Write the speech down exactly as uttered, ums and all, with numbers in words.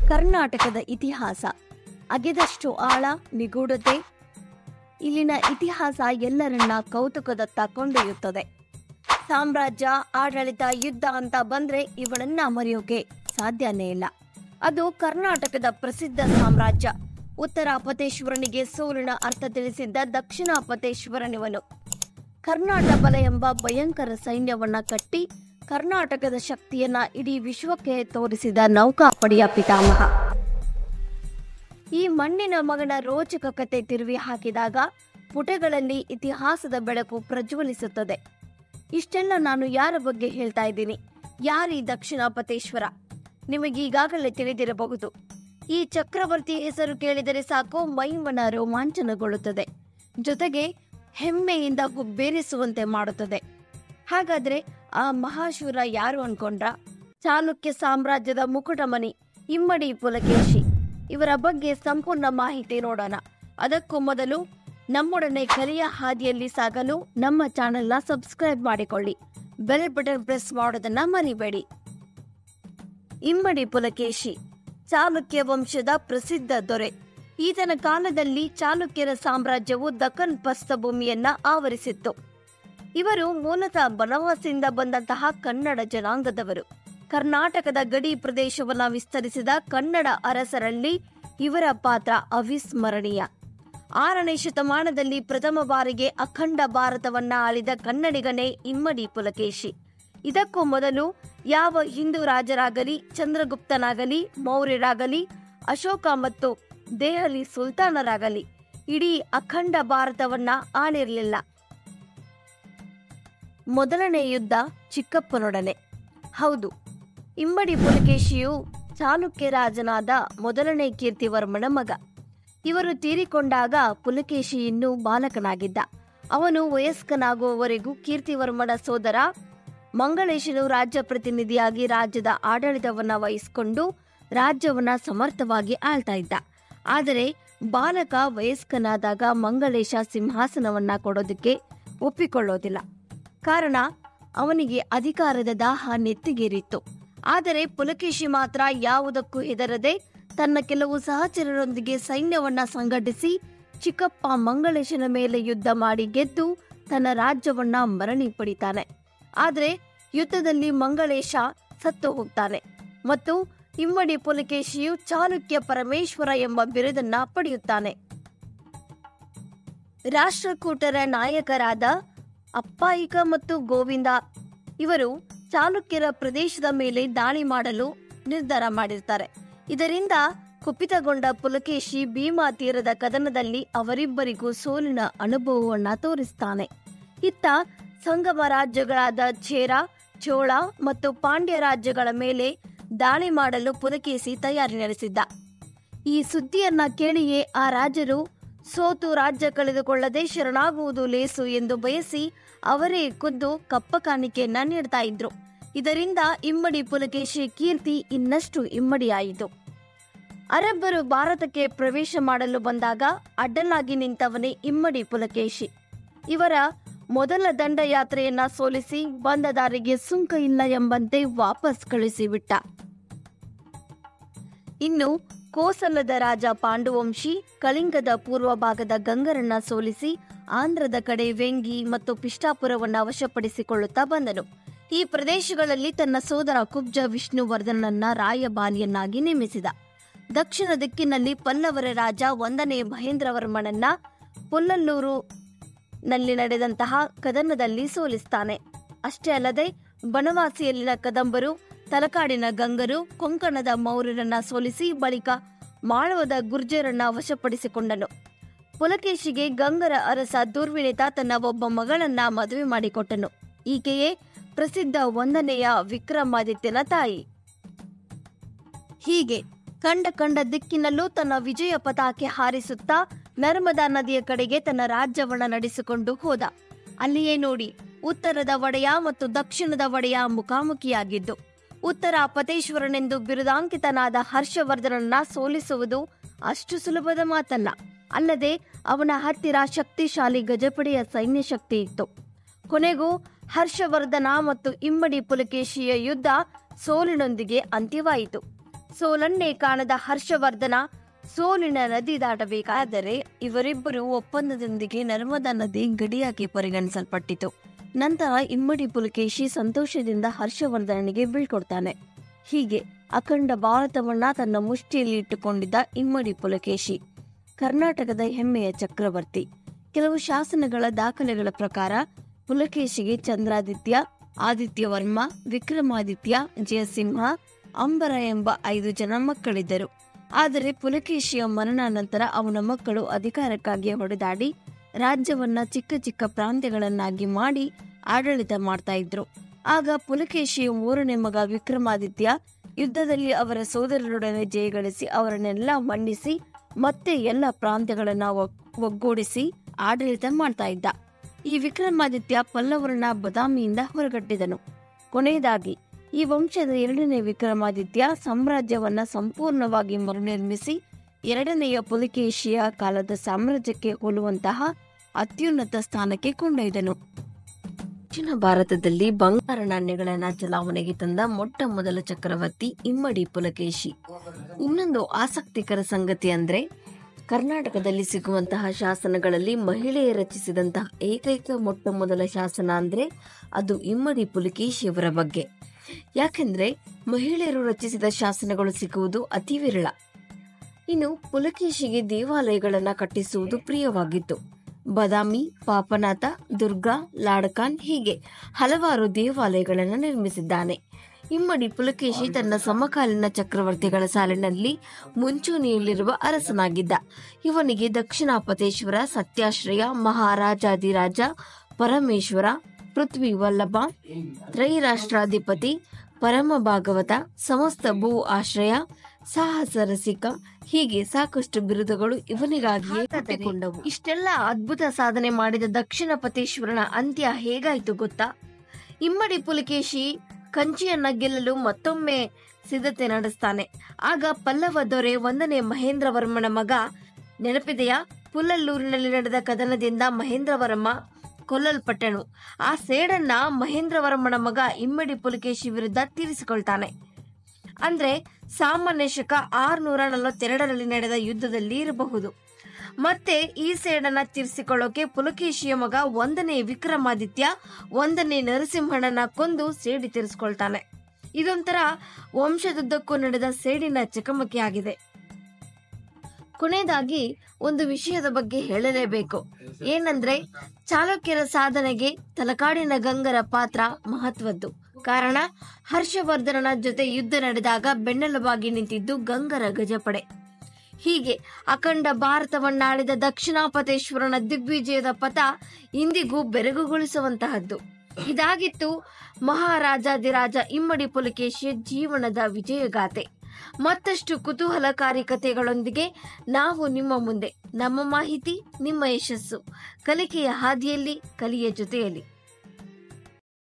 ಕರ್ನಾಟಕದ ಇತಿಹಾಸ ಅಗೆದಷ್ಟು ಆಳ ನಿಗೂಢತೆ. ಇಲ್ಲಿನ ಇತಿಹಾಸ ಎಲ್ಲರನ್ನ ಕೌತುಕದತ್ತ ಕೊಂಡೊಯ್ಯುತ್ತದೆ. ಸಾಮ್ರಾಜ್ಯ, ಆಡಳಿತ, ಯುದ್ಧ ಅಂತ ಬಂದ್ರೆ ಇವಳನ್ನ ಮರೆಯೋಕೆ ಸಾಧ್ಯನೇ ಇಲ್ಲ. ಅದು ಕರ್ನಾಟಕದ ಪ್ರಸಿದ್ಧ ಸಾಮ್ರಾಜ್ಯ. ಉತ್ತರ ಪತೇಶ್ವರನಿಗೆ ಸೋಲಿನ ಅರ್ಥ ತಿಳಿಸಿದ್ದ ದಕ್ಷಿಣ ಪತೇಶ್ವರನಿವನು. ಕರ್ನಾಟ ಬಲ ಎಂಬ ಭಯಂಕರ ಸೈನ್ಯವನ್ನ ಕಟ್ಟಿ ಕರ್ನಾಟಕದ ಶಕ್ತಿಯನ್ನ ಇಡೀ ವಿಶ್ವಕ್ಕೆ ತೋರಿಸಿದ ನೌಕಾಪಡೆಯ ಪಿತಾಮಹ. ಈ ಮಣ್ಣಿನ ಮಗನ ರೋಚಕ ಕತೆ ತಿರುವಿ ಹಾಕಿದಾಗ ಪುಟಗಳಲ್ಲಿ ಇತಿಹಾಸದ ಬೆಳಕು ಪ್ರಜ್ವಲಿಸುತ್ತದೆ. ಇಷ್ಟೆಲ್ಲ ನಾನು ಯಾರ ಬಗ್ಗೆ ಹೇಳ್ತಾ ಇದ್ದೀನಿ? ಯಾರೀ ದಕ್ಷಿಣ ಪತೇಶ್ವರ? ನಿಮಗೀಗಾಗಲೇ ತಿಳಿದಿರಬಹುದು. ಈ ಚಕ್ರವರ್ತಿ ಹೆಸರು ಕೇಳಿದರೆ ಸಾಕು ಮೈಮನ ರೋಮಾಂಚನಗೊಳ್ಳುತ್ತದೆ, ಜೊತೆಗೆ ಹೆಮ್ಮೆಯಿಂದ ಹುಬ್ಬೇರಿಸುವಂತೆ ಮಾಡುತ್ತದೆ. ಹಾಗಾದ್ರೆ ಆ ಮಹಾಶೂರ ಯಾರು ಅನ್ಕೊಂಡ್ರ? ಚಾಲುಕ್ಯ ಸಾಮ್ರಾಜ್ಯದ ಮುಕುಟಮಣಿ ಇಮ್ಮಡಿ ಪುಲಕೇಶಿ. ಇವರ ಬಗ್ಗೆ ಸಂಪೂರ್ಣ ಮಾಹಿತಿ ನೋಡೋಣ. ಅದಕ್ಕೂ ಮೊದಲು ನಮ್ಮೊಡನೆ ಕಲಿಯ ಹಾದಿಯಲ್ಲಿ ಸಾಗಲು ನಮ್ಮ ಚಾನೆಲ್ನ ಸಬ್ಸ್ಕ್ರೈಬ್ ಮಾಡಿಕೊಳ್ಳಿ, ಬೆಲ್ ಬಟನ್ ಪ್ರೆಸ್ ಮಾಡೋದನ್ನ ಮರಿಬೇಡಿ. ಇಮ್ಮಡಿ ಪುಲಕೇಶಿ ಚಾಲುಕ್ಯ ವಂಶದ ಪ್ರಸಿದ್ಧ ದೊರೆ. ಈತನ ಕಾಲದಲ್ಲಿ ಚಾಲುಕ್ಯರ ಸಾಮ್ರಾಜ್ಯವು ದಕ್ಕನ್ ಪ್ರಸ್ಥಭೂಮಿಯನ್ನ ಆವರಿಸಿತ್ತು. ಇವರು ಮೂಲತಃ ಬನವಾಸಿಯಿಂದ ಬಂದಂತಹ ಕನ್ನಡ ಜನಾಂಗದವರು. ಕರ್ನಾಟಕದ ಗಡಿ ಪ್ರದೇಶವನ್ನು ವಿಸ್ತರಿಸಿದ ಕನ್ನಡ ಅರಸರಲ್ಲಿ ಇವರ ಪಾತ್ರ ಅವಿಸ್ಮರಣೀಯ. ಆರನೇ ಶತಮಾನದಲ್ಲಿ ಪ್ರಥಮ ಬಾರಿಗೆ ಅಖಂಡ ಭಾರತವನ್ನ ಆಳಿದ ಕನ್ನಡಿಗನೇ ಇಮ್ಮಡಿ ಪುಲಕೇಶಿ. ಇದಕ್ಕೂ ಮೊದಲು ಯಾವ ಹಿಂದೂ ರಾಜರಾಗಲಿ, ಚಂದ್ರಗುಪ್ತನಾಗಲಿ, ಮೌರ್ಯರಾಗಲಿ, ಅಶೋಕ ಮತ್ತು ದೆಹಲಿ ಸುಲ್ತಾನರಾಗಲಿ ಇಡೀ ಅಖಂಡ ಭಾರತವನ್ನ ಆಳಿರಲಿಲ್ಲ. ಮೊದಲನೇ ಯುದ್ಧ ಚಿಕ್ಕಪ್ಪನೊಡನೆ. ಹೌದು, ಇಮ್ಮಡಿ ಪುಲಕೇಶಿಯು ಚಾಲುಕ್ಯ ರಾಜನಾದ ಮೊದಲನೇ ಕೀರ್ತಿವರ್ಮನ ಮಗ. ಇವರು ತೀರಿಕೊಂಡಾಗ ಪುಲಕೇಶಿ ಇನ್ನೂ ಬಾಲಕನಾಗಿದ್ದ. ಅವನು ವಯಸ್ಕನಾಗುವವರೆಗೂ ಕೀರ್ತಿವರ್ಮನ ಸೋದರ ಮಂಗಳೇಶನು ರಾಜ್ಯ ಪ್ರತಿನಿಧಿಯಾಗಿ ರಾಜ್ಯದ ಆಡಳಿತವನ್ನ ವಹಿಸಿಕೊಂಡು ರಾಜ್ಯವನ್ನ ಸಮರ್ಥವಾಗಿ ಆಳ್ತಾ ಇದ್ದ. ಆದರೆ ಬಾಲಕ ವಯಸ್ಕನಾದಾಗ ಮಂಗಳೇಶ ಸಿಂಹಾಸನವನ್ನ ಕೊಡೋದಕ್ಕೆ ಒಪ್ಪಿಕೊಳ್ಳೋದಿಲ್ಲ. ಕಾರಣ ಅವನಿಗೆ ಅಧಿಕಾರದ ದಾಹ ನೆತ್ತಿಗೇರಿತ್ತು. ಆದರೆ ಪುಲಕೇಶಿ ಮಾತ್ರ ಯಾವುದಕ್ಕೂ ಹೆದರದೆ ತನ್ನ ಕೆಲವು ಸಹಚರರೊಂದಿಗೆ ಸೈನ್ಯವನ್ನ ಸಂಘಟಿಸಿ ಚಿಕ್ಕಪ್ಪ ಮಂಗಳೇಶನ ಮೇಲೆ ಯುದ್ಧ ಮಾಡಿ ಗೆದ್ದು ತನ್ನ ರಾಜ್ಯವನ್ನ ಮರಳಿ ಪಡಿತಾನೆ. ಆದರೆ ಯುದ್ಧದಲ್ಲಿ ಮಂಗಳೇಶ ಸತ್ತು ಹೋಗ್ತಾನೆ ಮತ್ತು ಇಮ್ಮಡಿ ಪುಲಕೇಶಿಯು ಚಾಲುಕ್ಯ ಪರಮೇಶ್ವರ ಎಂಬ ಬಿರುದನ್ನ ಪಡೆಯುತ್ತಾನೆ. ರಾಷ್ಟ್ರಕೂಟರ ನಾಯಕರಾದ ಅಪ್ಪಾಯಿಕ ಮತ್ತು ಗೋವಿಂದ ಇವರು ಚಾಲುಕ್ಯರ ಪ್ರದೇಶದ ಮೇಲೆ ದಾಳಿ ಮಾಡಲು ನಿರ್ಧಾರ ಮಾಡಿರ್ತಾರೆ. ಇದರಿಂದ ಕುಪಿತಗೊಂಡ ಪುಲಕೇಶಿ ಭೀಮಾ ತೀರದ ಕದನದಲ್ಲಿ ಅವರಿಬ್ಬರಿಗೂ ಸೋಲಿನ ಅನುಭವವನ್ನ ತೋರಿಸ್ತಾನೆ. ಇತ್ತ ಸಂಗಮ ರಾಜ್ಯಗಳಾದ ಚೇರ, ಚೋಳ ಮತ್ತು ಪಾಂಡ್ಯ ರಾಜ್ಯಗಳ ಮೇಲೆ ದಾಳಿ ಮಾಡಲು ಪುಲಕೇಶಿ ತಯಾರಿ ನಡೆಸಿದ್ದ. ಈ ಸುದ್ದಿಯನ್ನ ಕೇಳಿಯೇ ಆ ರಾಜರು ಸೋತು ರಾಜ್ಯ ಕಳೆದುಕೊಳ್ಳದೆ ಶರಣಾಗುವುದು ಲೇಸು ಎಂದು ಬಯಸಿ ಅವರೇ ಖುದ್ದು ಕಪ್ಪ ಕಾಣಿಕೆಯನ್ನ ನೀಡ್ತಾ ಇದ್ರು. ಇದರಿಂದ ಇಮ್ಮಡಿ ಪುಲಕೇಶಿ ಕೀರ್ತಿ ಇನ್ನಷ್ಟು ಇಮ್ಮಡಿಯಾಯಿತು. ಅರಬ್ಬರು ಭಾರತಕ್ಕೆ ಪ್ರವೇಶ ಮಾಡಲು ಬಂದಾಗ ಅಡ್ಡಲಾಗಿ ನಿಂತವನೇ ಇಮ್ಮಡಿ ಪುಲಕೇಶಿ. ಇವರ ಮೊದಲ ದಂಡಯಾತ್ರೆಯನ್ನ ಸೋಲಿಸಿ ಬಂದ ದಾರಿಗೆ ಸುಂಕ ಇಲ್ಲ ಎಂಬಂತೆ ವಾಪಸ್ ಕಳಿಸಿಬಿಟ್ಟ. ಇನ್ನು ಕೋಸಲದ ರಾಜ ಪಾಂಡುವಂಶಿ ಕಳಿಂಗದ ಪೂರ್ವ ಭಾಗದ ಗಂಗರನ್ನ ಸೋಲಿಸಿ ಆಂಧ್ರದ ಕಡೆ ವೆಂಗಿ ಮತ್ತು ಪಿಷ್ಟಾಪುರವನ್ನ ವಶಪಡಿಸಿಕೊಳ್ಳುತ್ತಾ ಬಂದನು. ಈ ಪ್ರದೇಶಗಳಲ್ಲಿ ತನ್ನ ಸೋದರ ಕುಬ್ಜ ವಿಷ್ಣುವರ್ಧನನ್ನ ರಾಯಭಾರಿಯನ್ನಾಗಿ ನೇಮಿಸಿದ. ದಕ್ಷಿಣ ದಿಕ್ಕಿನಲ್ಲಿ ಪಲ್ಲವರ ರಾಜ ಒಂದನೇ ಮಹೇಂದ್ರವರ್ಮನನ್ನ ಪುಲ್ಲಲ್ಲೂರು ನಲ್ಲಿ ನಡೆದಂತಹ ಕದನದಲ್ಲಿ ಸೋಲಿಸ್ತಾನೆ. ಅಷ್ಟೇ ಅಲ್ಲದೆ ಬನವಾಸಿಯಲ್ಲಿನ ಕದಂಬರು, ತಲಕಾಡಿನ ಗಂಗರು, ಕೊಂಕಣದ ಮೌರ್ಯರನ್ನ ಸೋಲಿಸಿ ಬಳಿಕ ಮಾಳವದ ಗುರ್ಜರನ್ನ ವಶಪಡಿಸಿಕೊಂಡನು. ಪುಲಕೇಶಿಗೆ ಗಂಗರ ಅರಸ ದುರ್ವಿನಿತ ತನ್ನ ಒಬ್ಬ ಮಗಳನ್ನ ಮದುವೆ ಮಾಡಿಕೊಟ್ಟನು. ಈಕೆಯೇ ಪ್ರಸಿದ್ಧ ಒಂದನೆಯ ವಿಕ್ರಮಾದಿತ್ಯನ ತಾಯಿ. ಹೀಗೆ ಕಂಡ ಕಂಡ ದಿಕ್ಕಿನಲ್ಲೂ ತನ್ನ ವಿಜಯ ಪತಾಕೆ ಹಾರಿಸುತ್ತಾ ನರ್ಮದಾ ನದಿಯ ಕಡೆಗೆ ತನ್ನ ರಾಜ್ಯವನ್ನ ನಡೆಸಿಕೊಂಡು ಹೋದ. ಅಲ್ಲಿಯೇ ನೋಡಿ, ಉತ್ತರದ ಒಡೆಯ ಮತ್ತು ದಕ್ಷಿಣದ ಒಡೆಯ ಮುಖಾಮುಖಿಯಾಗಿದ್ದು. ಉತ್ತರ ಪತೇಶ್ವರನೆಂದು ಬಿರುದಾಂಕಿತನಾದ ಹರ್ಷವರ್ಧನನ್ನ ಸೋಲಿಸುವುದು ಅಷ್ಟು ಸುಲಭದ ಮಾತಲ್ಲ. ಅಲ್ಲದೆ ಅವನ ಹತ್ತಿರ ಶಕ್ತಿಶಾಲಿ ಗಜಪಡೆಯ ಸೈನ್ಯ ಶಕ್ತಿ ಇತ್ತು. ಕೊನೆಗೂ ಹರ್ಷವರ್ಧನ ಮತ್ತು ಇಮ್ಮಡಿ ಪುಲಕೇಶಿಯ ಯುದ್ಧ ಸೋಲಿನೊಂದಿಗೆ ಅಂತ್ಯವಾಯಿತು. ಸೋಲನ್ನೇ ಕಾಣದ ಹರ್ಷವರ್ಧನ ಸೋಲಿನ ನದಿ ದಾಟಬೇಕಾದರೆ ಇವರಿಬ್ಬರು ಒಪ್ಪಂದದೊಂದಿಗೆ ನರ್ಮದಾ ನದಿ ಗಡಿಯಾಗಿ ಪರಿಗಣಿಸಲ್ಪಟ್ಟಿತು. ನಂತರ ಇಮ್ಮಡಿ ಪುಲಕೇಶಿ ಸಂತೋಷದಿಂದ ಹರ್ಷವರ್ಧನನಿಗೆ ಬೀಳ್ಕೊಡ್ತಾನೆ. ಹೀಗೆ ಅಖಂಡ ಭಾರತವನ್ನ ತನ್ನ ಮುಷ್ಟಿಯಲ್ಲಿ ಇಟ್ಟುಕೊಂಡಿದ್ದ ಇಮ್ಮಡಿ ಪುಲಕೇಶಿ ಕರ್ನಾಟಕದ ಹೆಮ್ಮೆಯ ಚಕ್ರವರ್ತಿ. ಕೆಲವು ಶಾಸನಗಳ ದಾಖಲೆಗಳ ಪ್ರಕಾರ ಪುಲಕೇಶಿಗೆ ಚಂದ್ರಾದಿತ್ಯ, ಆದಿತ್ಯವರ್ಮ, ವಿಕ್ರಮಾದಿತ್ಯ, ಜಯಸಿಂಹ, ಅಂಬರ ಎಂಬ ಐದು ಜನ ಮಕ್ಕಳಿದ್ದರು. ಆದರೆ ಪುಲಕೇಶಿಯ ಮರಣಾನಂತರ ಅವನ ಮಕ್ಕಳು ಅಧಿಕಾರಕ್ಕಾಗಿ ಹೊಡೆದಾಡಿ ರಾಜ್ಯವನ್ನ ಚಿಕ್ಕ ಚಿಕ್ಕ ಪ್ರಾಂತ್ಯಗಳನ್ನಾಗಿ ಮಾಡಿ ಆಡಳಿತ ಮಾಡ್ತಾ ಇದ್ರು. ಆಗ ಪುಲಕೇಶಿಯ ಮೂರನೇ ಮಗ ವಿಕ್ರಮಾದಿತ್ಯ ಯುದ್ಧದಲ್ಲಿ ಅವರ ಸೋದರರೊಡನೆ ಜಯಗಳಿಸಿ ಅವರನ್ನೆಲ್ಲ ಮನ್ನಿಸಿ ಮತ್ತೆ ಎಲ್ಲ ಪ್ರಾಂತ್ಯಗಳನ್ನ ಒಗ್ಗೂಡಿಸಿ ಆಡಳಿತ ಮಾಡ್ತಾ ಇದ್ದ. ಈ ವಿಕ್ರಮಾದಿತ್ಯ ಪಲ್ಲವರನ್ನ ಬದಾಮಿಯಿಂದ ಹೊರಗಟ್ಟಿದನು. ಕೊನೆಯದಾಗಿ ಈ ವಂಶದ ಎರಡನೇ ವಿಕ್ರಮಾದಿತ್ಯ ಸಾಮ್ರಾಜ್ಯವನ್ನ ಸಂಪೂರ್ಣವಾಗಿ ಮರುನಿರ್ಮಿಸಿ ಎರಡನೆಯ ಪುಲಕೇಶಿಯ ಕಾಲದ ಸಾಮ್ರಾಜ್ಯಕ್ಕೆ ಹೋಲುವಂತಹ ಅತ್ಯುನ್ನತ ಸ್ಥಾನಕ್ಕೆ ಕೊಂಡೊಯ್ದನು. ದಕ್ಷಿಣ ಭಾರತದಲ್ಲಿ ಬಂಗಾರ ನಾಣ್ಯಗಳನ್ನ ಚಲಾವಣೆಗೆ ತಂದ ಮೊಟ್ಟ ಮೊದಲ ಚಕ್ರವರ್ತಿ ಇಮ್ಮಡಿ ಪುಲಕೇಶಿ. ಇನ್ನೊಂದು ಆಸಕ್ತಿಕರ ಸಂಗತಿ ಅಂದ್ರೆ ಕರ್ನಾಟಕದಲ್ಲಿ ಸಿಗುವಂತಹ ಶಾಸನಗಳಲ್ಲಿ ಮಹಿಳೆಯ ರಚಿಸಿದಂತಹ ಏಕೈಕ ಮೊಟ್ಟ ಮೊದಲ ಶಾಸನ ಅಂದ್ರೆ ಅದು ಇಮ್ಮಡಿ ಪುಲಕೇಶಿಯವರ ಬಗ್ಗೆ. ಯಾಕೆಂದ್ರೆ ಮಹಿಳೆಯರು ರಚಿಸಿದ ಶಾಸನಗಳು ಸಿಗುವುದು ಅತಿ ವಿರಳ. ಇನ್ನು ಪುಲಕೇಶಿಗೆ ದೇವಾಲಯಗಳನ್ನ ಕಟ್ಟಿಸುವುದು ಪ್ರಿಯವಾಗಿತ್ತು. ಬದಾಮಿ, ಪಾಪನಾಥ, ದುರ್ಗಾ, ಲಾಡಕಾನ್ ಹೀಗೆ ಹಲವಾರು ದೇವಾಲಯಗಳನ್ನು ನಿರ್ಮಿಸಿದ್ದಾನೆ. ಇಮ್ಮಡಿ ಪುಲಕೇಶಿ ತನ್ನ ಸಮಕಾಲೀನ ಚಕ್ರವರ್ತಿಗಳ ಸಾಲಿನಲ್ಲಿ ಮುಂಚೂಣಿಯಲ್ಲಿರುವ ಅರಸನಾಗಿದ್ದ. ಇವನಿಗೆ ದಕ್ಷಿಣಾಪತೇಶ್ವರ, ಸತ್ಯಾಶ್ರಯ, ಮಹಾರಾಜಾದಿರಾಜ, ಪರಮೇಶ್ವರ, ಪೃಥ್ವಿ ವಲ್ಲಭ, ತ್ರೈರಾಷ್ಟ್ರಾಧಿಪತಿ, ಪರಮ ಭಾಗವತ, ಸಮಸ್ತ ಭೂ ಆಶ್ರಯ, ಸಾಹಸ ರಸಿಕ ಹೀಗೆ ಸಾಕಷ್ಟು ಬಿರುದುಗಳು ಇವನಿಗಾಗಿಯೇ ಕಟ್ಟಿಕೊಂಡವು. ಇಷ್ಟೆಲ್ಲ ಅದ್ಭುತ ಸಾಧನೆ ಮಾಡಿದ ದಕ್ಷಿಣಾಪತೇಶ್ವರನ ಅಂತ್ಯ ಹೇಗಾಯ್ತು ಗೊತ್ತಾ? ಇಮ್ಮಡಿ ಪುಲಕೇಶಿ ಕಂಚಿಯನ್ನ ಗೆಲ್ಲಲು ಮತ್ತೊಮ್ಮೆ ಸಿದ್ಧತೆ ನಡೆಸ್ತಾನೆ. ಆಗ ಪಲ್ಲವ ದೊರೆ ಒಂದನೇ ಮಹೇಂದ್ರವರ್ಮನ ಮಗ, ನೆನಪಿದೆಯಾ, ಪುಲ್ಲಲ್ಲೂರಿನಲ್ಲಿ ನಡೆದ ಕದನದಿಂದ ಮಹೇಂದ್ರವರ್ಮ ಕೊಲ್ಲಲ್ಪಟ್ಟನು. ಆ ಸೇಡನ್ನ ಮಹೇಂದ್ರವರ್ಮನ ಮಗ ಇಮ್ಮಡಿ ಪುಲಕೇಶಿ ವಿರುದ್ಧ ತೀರಿಸಿಕೊಳ್ತಾನೆ. ಅಂದ್ರೆ ಸಾಮಾನ್ಯ ಶಕ ಆರ್ನೂರ ನಲವತ್ತೆರಡರಲ್ಲಿ ನಡೆದ ಯುದ್ಧದಲ್ಲಿ ಇರಬಹುದು. ಮತ್ತೆ ಈ ಸೇಡನ್ನ ತೀರಿಸಿಕೊಳ್ಳೋಕೆ ಪುಲಕೇಶಿಯ ಮಗ ಒಂದನೇ ವಿಕ್ರಮಾದಿತ್ಯ ಒಂದನೇ ನರಸಿಂಹಣ್ಣನ ಕೊಂದು ಸೇಡಿ ತೀರಿಸಿಕೊಳ್ತಾನೆ. ಇದೊಂಥರ ವಂಶದುದ್ದಕ್ಕೂ ನಡೆದ ಸೇಡಿನ ಚಕಮಕಿ ಆಗಿದೆ. ಕೊನೆಯದಾಗಿ ಒಂದು ವಿಷಯದ ಬಗ್ಗೆ ಹೇಳಲೇಬೇಕು. ಏನಂದ್ರೆ ಚಾಲುಕ್ಯರ ಸಾಧನೆಗೆ ತಲಕಾಡಿನ ಗಂಗರ ಪಾತ್ರ ಮಹತ್ವದ್ದು. ಕಾರಣ ಹರ್ಷವರ್ಧನನ ಜೊತೆ ಯುದ್ಧ ನಡೆದಾಗ ಬೆನ್ನೆಲುಬಾಗಿ ನಿಂತಿದ್ದು ಗಂಗರ ಗಜಪಡೆ. ಹೀಗೆ ಅಖಂಡ ಭಾರತವನ್ನಾಳಿದ ದಕ್ಷಿಣಾಪತೇಶ್ವರನ ದಿಗ್ವಿಜಯದ ಪಥ ಇಂದಿಗೂ ಬೆರಗುಗೊಳಿಸುವಂತಹದ್ದು. ಇದಾಗಿತ್ತು ಮಹಾರಾಜಾದಿರಾಜ ಇಮ್ಮಡಿ ಪುಲಕೇಶಿಯ ಜೀವನದ ವಿಜಯಗಾಥೆ. ಮತ್ತಷ್ಟು ಕುತೂಹಲಕಾರಿ ಕಥೆಗಳೊಂದಿಗೆ ನಾವು ನಿಮ್ಮ ಮುಂದೆ. ನಮ್ಮ ಮಾಹಿತಿ ನಿಮ್ಮ ಯಶಸ್ಸು. ಕಲಿಕೆಯ ಹಾದಿಯಲ್ಲಿ, ಕಲಿಯ ಜೊತೆಯಲ್ಲಿ.